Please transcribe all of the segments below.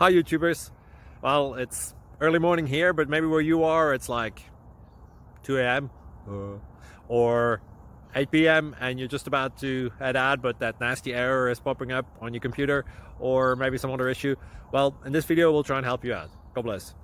Hi YouTubers. Well, it's early morning here, but maybe where you are it's like 2 a.m. or 8 p.m. and you're just about to head out, but that nasty error is popping up on your computer, or maybe some other issue. Well, in this video we'll try and help you out. God bless.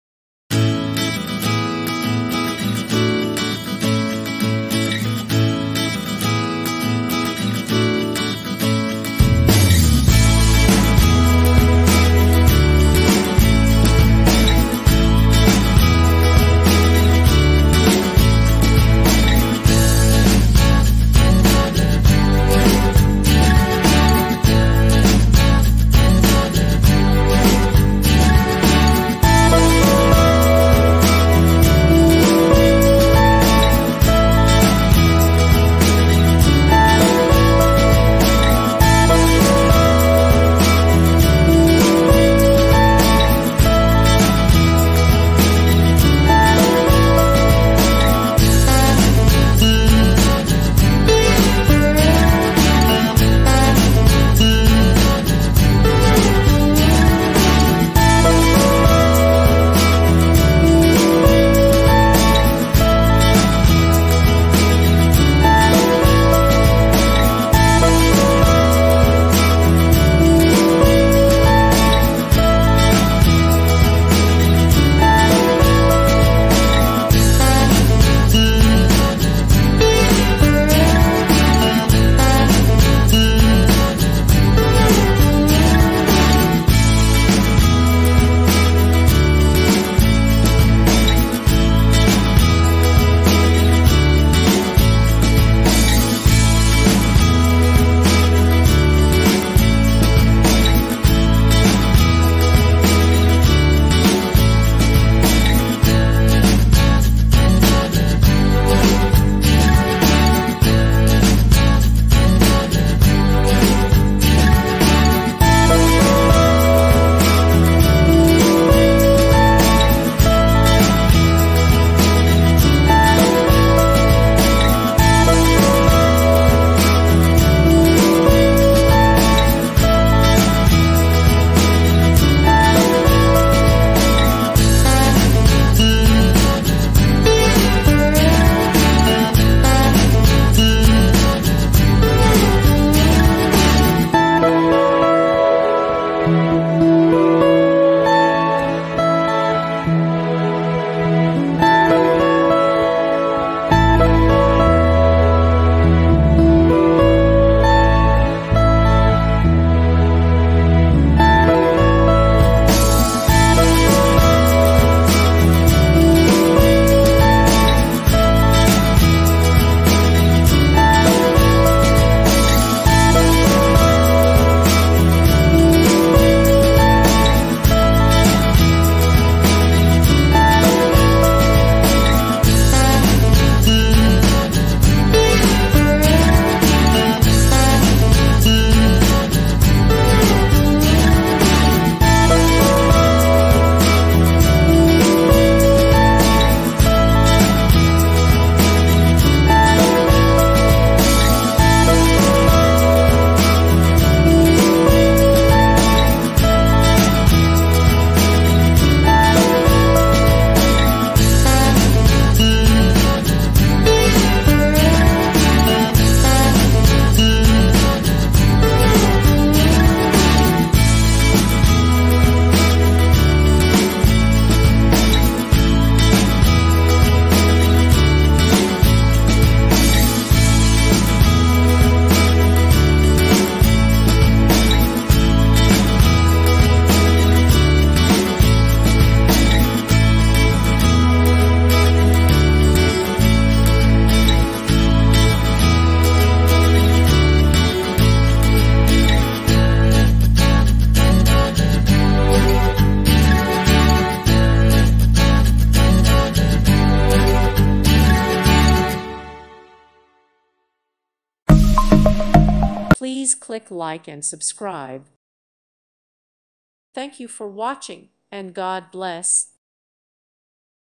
Please click like and subscribe. Thank you for watching, and God bless.